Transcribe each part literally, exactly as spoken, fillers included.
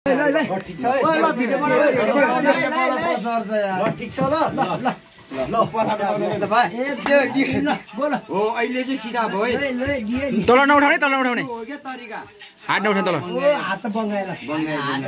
ठीक छ है ल भिडियो बनाऊ ल ठीक छ ल ल ल पठाउनु पर्छ भाइ ए त्यो ल बोल हो अहिले चाहिँ सिधा भयो है तल नउठाउने तल नउठाउने हो के तरिका हात नउठाउने तल हात बङ्गाएर बङ्गाएर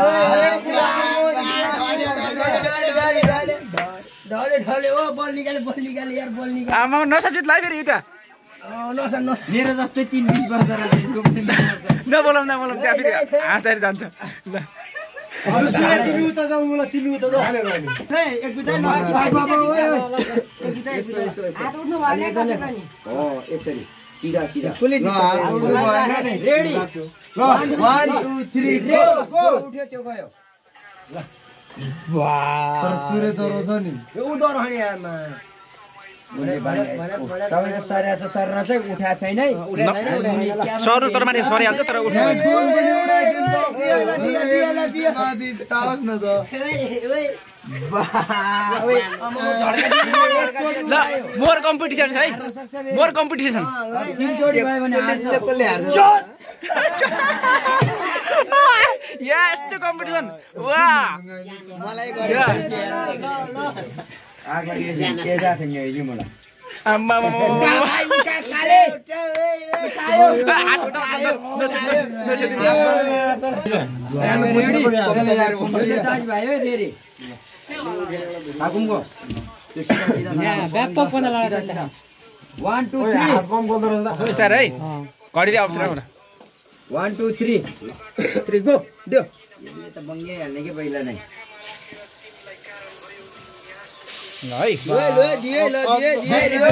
ढले ढले ओ बल निकाले बल निकाले यार बल निकाले आमा नसा जुत लाइ फेरि उता नसा नसा मेरो जस्तै तीन बीस वर्ष रहेछको नबोलम नबोलम त्यहाँ फेरि हाँसदै जान्छ ल सुरे तिमी उता जाऊ मलाई तिमी उता जाऊ हालेर नि ए एक बिtai ल बाबा ओए एक बिtai हात उठ्नु भने कसैको नि हो यसरी सिधा सिधा कुले रेडी ल one two three go go उठ्यो त्यो गयो ल वाह तर सुरे दरो छ नि उ दरो हैन यारमा मैले भने तपाईले सरिया छ सरना चाहिँ उठा छैन है उठा छैन सरु तर माथि सरिहाल्छ तर उठ्नु फोन पनि उडाइदिनु दिया दिया दिया माथि तावस न त ल मोर कम्पिटिसन छ है मोर कम्पिटिसन तीन जोडी भयो भने आज कसले हार्छ या यस्तो कम्पिटिसन वाह मलाई गर्यो आगाडी के जाथे नि अहिले मलाई आम्मा भाइ उठा साले उठायो हात उठा भाइ फेरि आगुमको यहाँ व्यापक बना लगा था one two three हात कम गर्दै रहँदा बिस्तारै है घडीले अप्सन होला one two three three go देऊ यसले त बङ्गे हाल्ने के पहिला नै ल है ल ल दिए ल दिए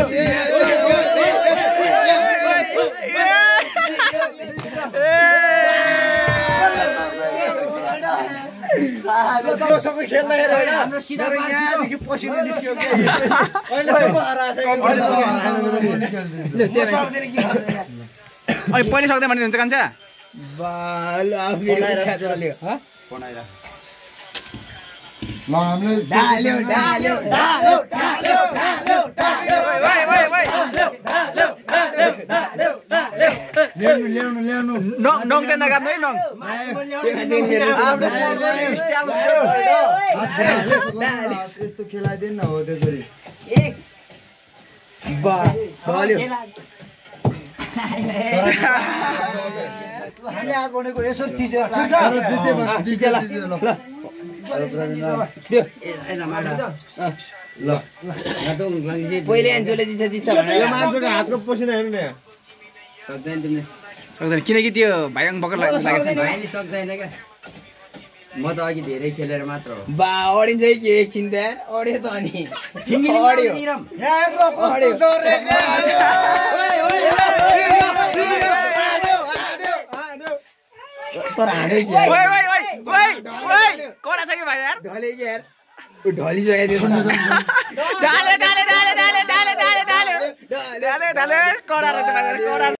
दिए सबै खेल्न हेरेर हाम्रो सिधा यहाँदेखि पसिना निस्क्यो के अहिले सबै हराछ ल त्यो सक्दैन के अनि पहिले सक्दै भन्ने हुन्छ कान्छा बाल आफिर खाजल्यो ह बनाइरा ल हामीले डाल्यो डाल्यो डाल्यो डाल्यो डाल्यो डाल्यो वै वै वै ल्याउनु ल्याउनु ल्याउनु नङ नङ चाहिँ नगार्नु है नङ यस्तो खेलाइदिनु न हो त्यसरी बा डाल्यो हामीले आज भनेको यसो थिच्यो तर जिते भने जिते ल ल पहिले एन्जोले दिन्छ दिन्छ भने यो मान्छेको हातको पसिना हेर्नु न यहाँ सक्दैन तिमीले सक्दैन किनकि त्यो भाइङ बकर लागेको छ भाइले सक्दैन क्या म त अघि धेरै खेलेर मात्र हो बा अडिन्छ है के एकछिन त अड्यो त अनि अड्यो तर हाडे के ओइ ओइ ओइ ओइ ओइ कोडा छ कि भाइ यार ढले के यार उ ढली सकेदियो डाले डाले डाले डाले डाले डाले डाले डाले डाले कोडा रहेछ भाइ कोडा